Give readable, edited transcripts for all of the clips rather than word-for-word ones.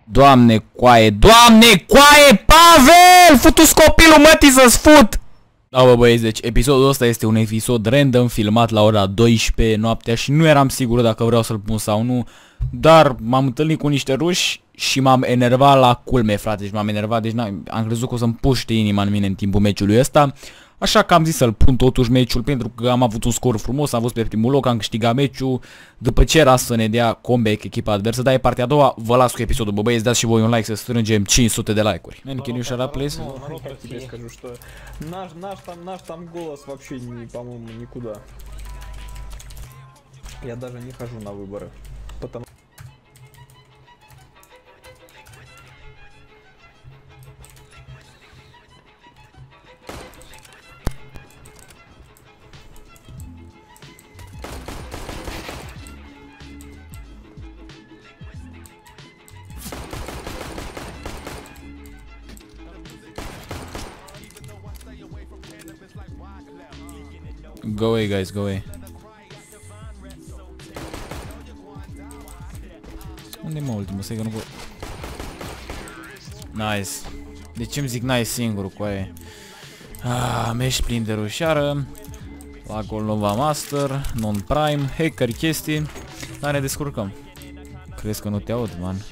Doamne coaie, Doamne coaie, Pavel! Futu-ți copilul mătii să-ți fut! Da, bă băieți, deci episodul ăsta este un episod random filmat la ora 12 noaptea și nu eram sigur dacă vreau să-l pun sau nu, dar m-am întâlnit cu niște ruși și m-am enervat la culme, frate, și m-am enervat, deci am crezut că o să-mi puște inima în mine în timpul meciului ăsta. Așa că am zis să-l pun totuși meciul pentru că am avut un scor frumos, am fost pe primul loc, am câștigat meciul. După ce era să ne dea comeback echipa adversă, dar e partea a doua, vă las cu episodul, bă băieți, dați și voi un like să strângem 500 de like-uri. Man, can you shut up, please? Я тебе скажу, что наш там голос вообще не, по-моему, никуда. Я даже не хожу на выборы, потому Go away, guys, go away. Unde mă ultimul? Să-i că nu pot. Nice. De ce îmi zic nice singur cu aia? Meci plin de rușiară. La gol Nova Master, non-prime, hacker, chestii. Dar ne descurcăm. Crezi că nu te aud, man?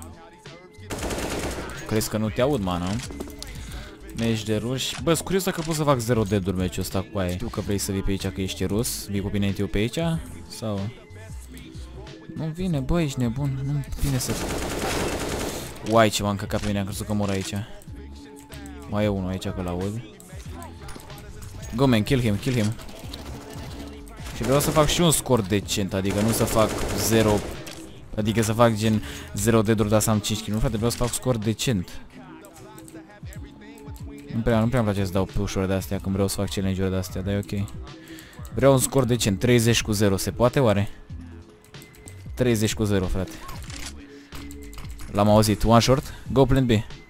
Crezi că nu te aud, man? Meci de ruși. Bă, sunt curios dacă pot să fac 0 dead-uri meciul ăsta cu aia. Știu că vrei să vii pe aici că ești rus. Vii cu bine eu pe aici? Sau... Nu vine, bă, ești nebun. Nu vine să... Uai, ce m-a încăcat pe mine, am crezut că mor aici. Mai e unul aici că l-aud. Go, man, kill him, kill him. Și vreau să fac și un scor decent, adică nu să fac 0... Adică să fac gen 0 dead-uri, dar să am 5 kill. Nu, frate, vreau să fac scor decent. Nu prea îmi place să dau push-uri de-astea când vreau să fac challenge-uri de-astea, dar e ok. Vreau un scor decent, 30-0, se poate oare? 30-0, frate. L-am auzit, one short, go plan B.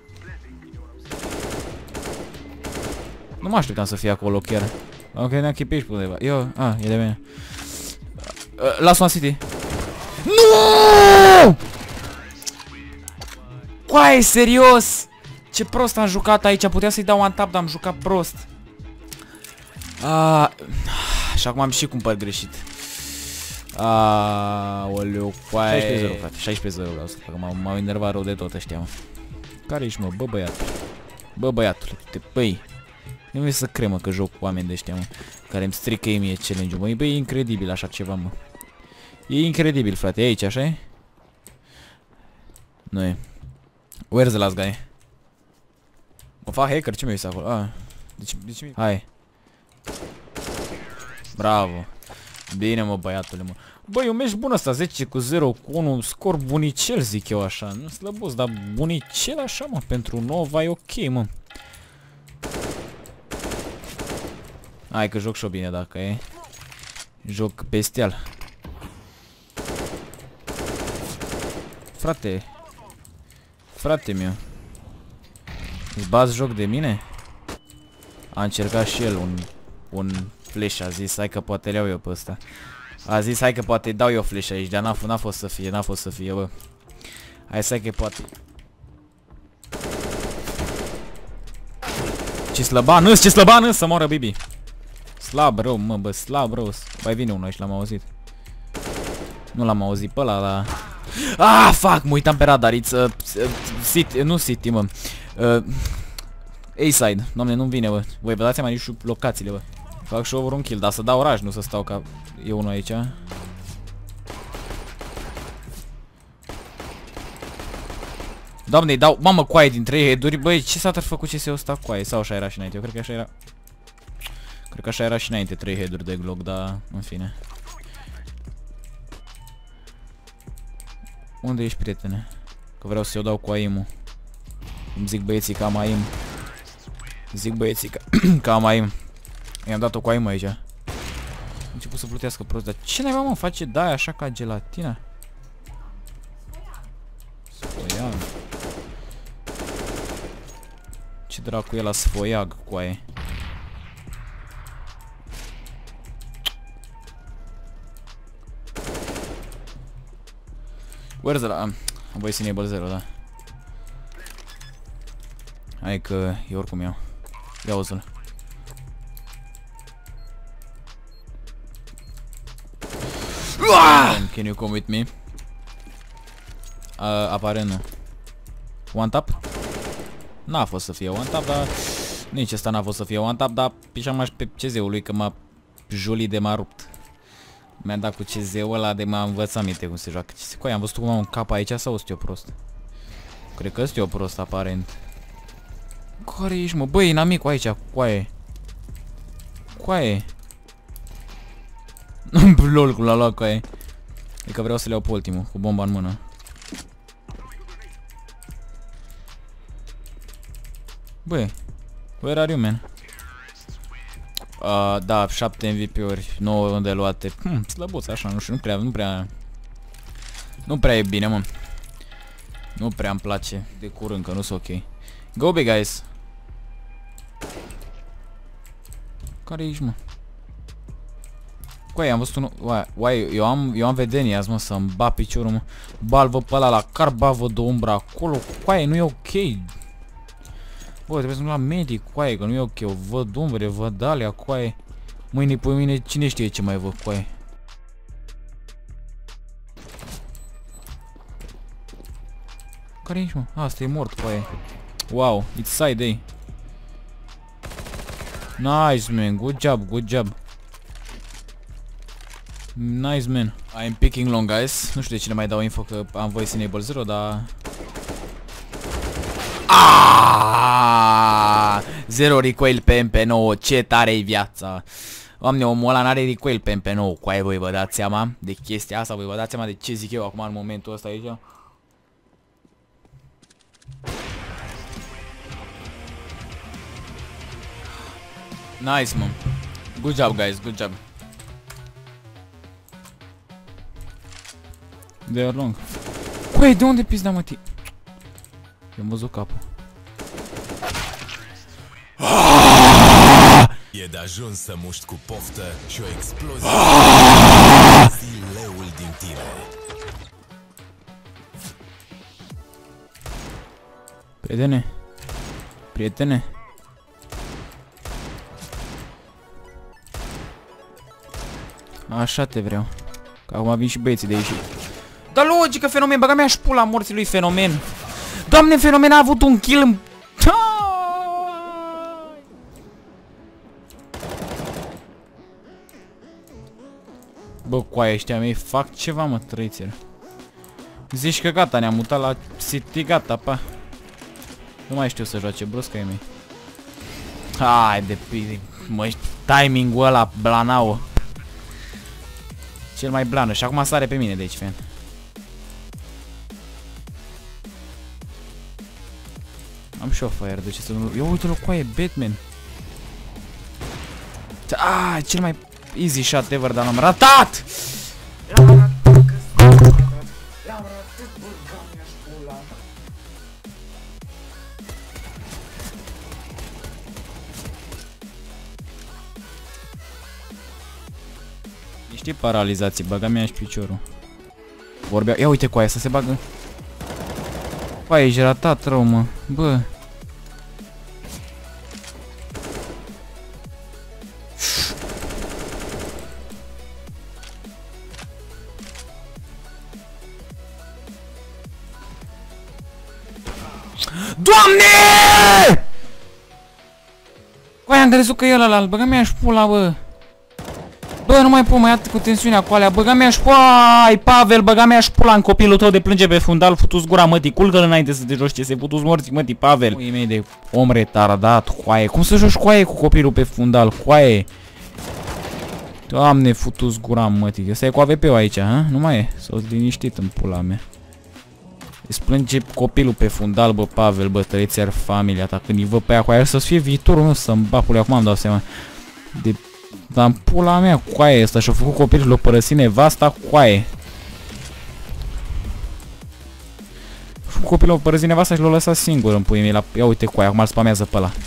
Nu mă așteptam să fie acolo chiar. Ok, ne-am chipit pe undeva. Eu, e de mine. Las one city. Nu! Coaie, serios! Ce prost am jucat aici, puteam să-i dau one tap, dar am jucat prost. Și acum am și cumpăr greșit. Oleu, coaie. 16-0, frate, 16-0 vreau să fac, m-au enervat rău de tot ăștia, mă. Care ești, mă, bă băiatul? Bă băiatule, băi. Nu vrei să cremă că joc cu oameni de ăștia, mă, care îmi strică mie challenge-ul, mă. Băi, e incredibil așa ceva, mă. E incredibil, frate, e aici, așa e? Nu e. Where's the last guy? Mă fac hacker, ce mi-a zis acolo? Deci hai. Bravo. Bine, mă, băiatule, mă. Băi, e un meci bun ăsta, 10-0 cu 1, scor bunicel, zic eu așa. Nu slăbos, dar bunicel așa, mă, pentru Nova e ok, mă. Hai că joc și-o bine dacă e. Joc bestial. Frate. Frate meu. Îți bați joc de mine? A încercat și el un flash, a zis hai că poate le iau eu pe ăsta. A zis hai că poate dau eu flash aici, dar n-a fost să fie, bă. Hai să că poate. Ce slăban, ce slăban, să moară Bibi. Slab rău, mă, bă, slab rău. Mai vine unul aici, l-am auzit. Nu l-am auzit pe ăla, dar... Fuck, mă uitam pe radar, City, nu City, mă. A-side, doamne, nu-mi vine, bă. Voi vă dați seama nici locațiile, bă. Fac și over un kill, dar să dau raj, nu să stau ca... E unul aici. Doamne, îi dau, mamă, coaie din 3 head-uri, băi, ce s-a făcut CS-ul ăsta coaie? Sau așa era și înainte, eu cred că așa era... Cred că așa era și înainte, 3 head-uri de Glock, dar, în fine. Unde ești, prietene? Că vreau să-i o dau cu aim-ul. Îmi zic băieții că am aim. Zic băieții că am aim. I-am dat-o cu aim aici. A început să plutească prost, dar ce naiba, mă, face daia așa ca gelatina? Sfoiag. Ce dracu e la sfoiag cu aia? Where's the... am voice enable 0, da. Hai că e oricum eu. Ia uzi-l. Can you come with me? Aparent nu. One tap? N-a fost să fie one tap, dar nici ăsta n-a fost să fie one tap, dar pișam aș pe CZ-ul că m-a juli de m-a rupt. Mi-a dat cu CZ-ul ăla de m-a învățat minte cum se joacă. Coi, am văzut cum am un cap aici sau sunt eu prost? Cred că sunt eu prost, aparent. Care ești, mă? Băi, inamicul aici, coaie. Coaie. Lol, cum l-a luat coaie. E că vreau să le iau pe ultimul, cu bomba în mână. Băi, where are you, man? Da, 7 MVP-uri, 9 unde luate. Slăbuț, așa, nu știu, nu prea e bine, mă. Nu prea îmi place de curând, că nu sunt ok. Go big, guys. Care ești, mă? Coai, am văzut unul... Uai, eu am vedenie azi, mă, să-mi bat piciorul, mă. Balvă pe ăla la car, bavă de umbră acolo. Coai, nu e ok. Bă, trebuie să merg la medic, coaie, că nu e ok. Eu văd umbre, văd alea, coaie. Mâine pe mine, cine știe ce mai văd, coaie. Care ești, mă? Asta e mort, coaie. Wow, it's side A. Nice, man, good job, good job. Nice, man. I'm picking long, guys. Nu știu de cine mai dau info, că am voice enable 0, dar... Zero recoil pe MP9, ce tare-i viața. Doamne, omul ăla n-are recoil pe MP9. Coaie, voi vă dați seama de chestia asta? Voi vă dați seama de ce zic eu acum în momentul ăsta aici? Nice, man. Good job, guys, good job. They are long. Coaie, de unde pizda, mă, ti? I-am văzut capul. E de ajuns să muști cu poftă și o explozie zi leul din tine. Prietene. Prietene. Așa te vreau. Că acum vin și băieții de aici. Dar logică, Fenomen, băga mea și pula morții lui Fenomen. Doamne, Fenomen a avut un kill în... Bă, coaie, ăștia mei fac ceva, mă, trăiților. Zici că gata, ne-am mutat la City, gata, pa. Nu mai știu să joace brusca mei. Hai de pizzi, mă, timing-ul ăla, blanau. Cel mai blană și acum sare pe mine de aici, fan. Am și o fire, de ce să nu... Ia uite-l, coaie, Batman. Cel mai easy shot ever, dar l-am ratat! L-am ratat, niște paralizații, băga mea și piciorul. Vorbea... Ia uite coaie, să se bagă. Coaie, ești ratat rău, mă. Bă. Doamne! Coaie, am crezut că e ăla, băga mea și pula, bă. Bă, nu mai pot mai atât cu tensiunea cu alea. Băga mea și pula, ai Pavel, băga mea și pula în copilul tău de plânge pe fundal. Futu-ți gura, mătii, culcă-l înainte să te joci ce se futu-ți morți, mătii, Pavel. Ui mei de om retardat, coaie. Cum să joci coaie cu copilul pe fundal, coaie? Doamne, futu-ți gura, mătii. Ăsta e cu AVP-ul aici, ha? Nu mai e? S-o liniștit în pula mea. Îți plânge copilul pe fundal, bă, Pavel, bă, tăreți iar familia ta. Când îi văd pe aia cu aia, să fie viitorul meu, să-mi bapule, acum am dau seama. De... Dar în pula mea, coaie ăsta și-a făcut copilul, l-a părăsit nevasta, coaie. Copilul a părăsit nevasta și l-a lăsat singur în puii mei. Ia uite coaie, acum îl spamează pe ăla.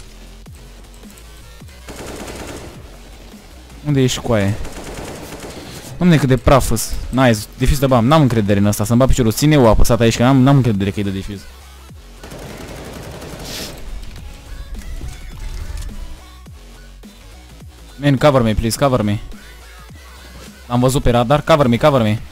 Unde ești, coaie? Doamne, cât de praf-s. Nice, defuz de bam, n-am încredere în asta, să-mi bat piciorul. Ține-o apăsat aici, că n-am încredere că e de defuz. Man, cover me, please, cover me. Am văzut pe radar, cover me, cover me.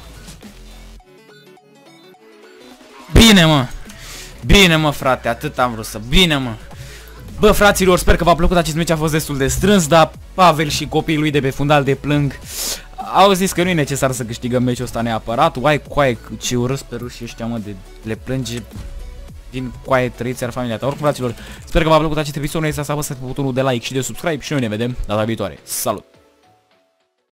Bine, mă! Bine, mă, frate, atât am vrut să... Bine, mă! Bă, fraților, sper că v-a plăcut acest meci, a fost destul de strâns, dar Pavel și copiii lui de pe fundal de plâng au zis că nu e necesar să câștigăm meciul ăsta neapărat. Uai, coaie, ce urâs pe rușii ăștia, mă, de le plânge din coaie, trăiți iar familia ta. Oricum, fraților, sper că v-a plăcut acest episod, nu este să apăsați pe butonul de like și de subscribe și noi ne vedem data viitoare. Salut!